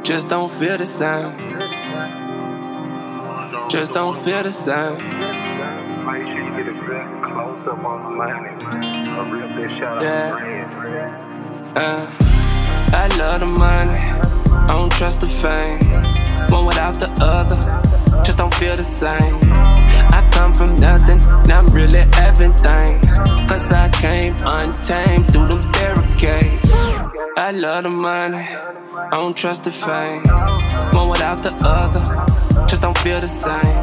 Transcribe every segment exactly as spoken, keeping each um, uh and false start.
Just don't feel the same. Just don't feel the same. Make sure you get a good close up on the money. A real big shout out Yeah. to friends. Uh, I love the money, I don't trust the fame. One without the other, just don't feel the same. I come from nothing, now I'm really having things. Cause I came untamed through them barricades. I love the money, I don't trust the fame. One without the other, just don't feel the same.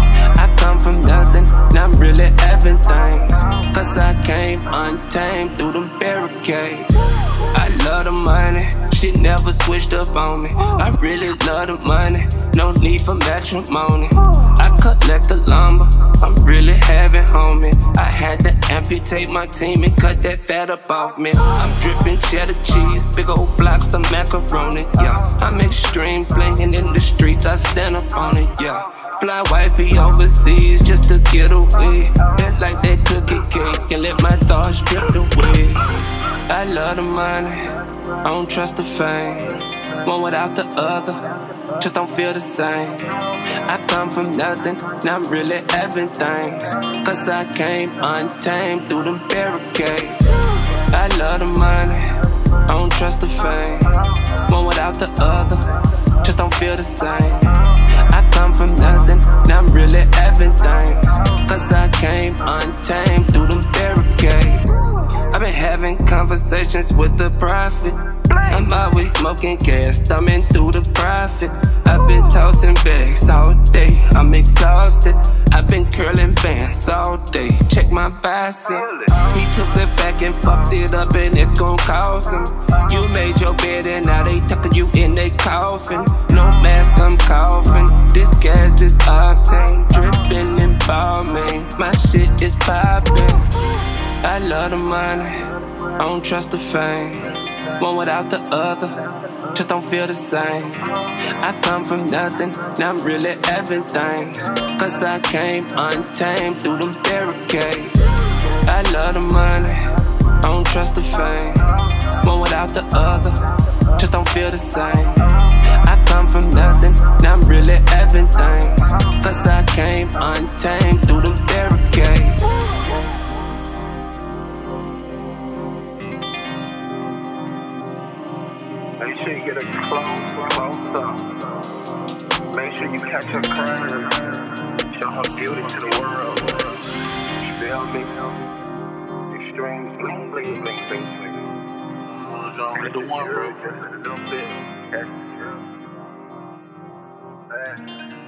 I come from nothing, now I'm really having things. Cause I came untamed through them barricades. I love the money, she never switched up on me. I really love the money, no need for matrimony. I collect the lumber, I'm really having homie. I had to amputate my team and cut that fat up off me. I'm dripping cheddar cheese, big old blocks of macaroni, yeah. I'm extreme, blinging in the streets, I stand up on it, yeah. Fly wifey overseas just to get away. Let like that cookie cake and let my thoughts drift away. I love the money, I don't trust the fame. One without the other, just don't feel the same. I come from nothing, now I'm really having things. Cause I came untamed through them barricades. I love the money, I don't trust the fame. One without the other, just don't feel the same. I come from nothing, now I'm really having things. Cause I came untamed through them barricades. I've been having conversations with the prophet. I'm always smoking gas, thumbing through the profit. I've been tossing bags all day, I'm exhausted. I've been curling bands all day, check my bicep. He took it back and fucked it up and it's gon' cost him. You made your bed and now they tucking you in they coffin. No mask, I'm coughing. This gas is octane, dripping in balmain. My shit is poppin'. I love the money, I don't trust the fame. One without the other, just don't feel the same. I come from nothing, now I'm really having things. Cause I came untamed through them barricades. I love the money, I don't trust the fame. One without the other, just don't feel the same. I come from nothing, now I'm really having things. Cause I came untamed through them barricades. Make sure you get a close, close up. Make sure you catch her crying. Show her beauty to the world. You feel me? Extreme bling, bling, bling, bling, bling. What's wrong with the one, bro? Just a little bit extra.